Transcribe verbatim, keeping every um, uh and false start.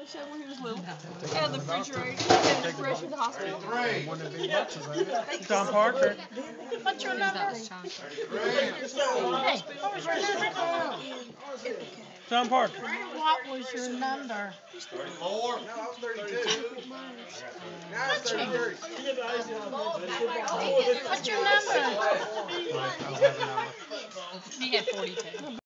They showed when he was little. Yeah, the refrigerator. Yeah, the refrigerator in the hospital. Three. John Parker. What's your number? Hey, what was your number? John Parker. What was your number? thirty-four. No, I was thirty-two. Now it's thirty-three. What's your number? I don't have a number. He had forty-two.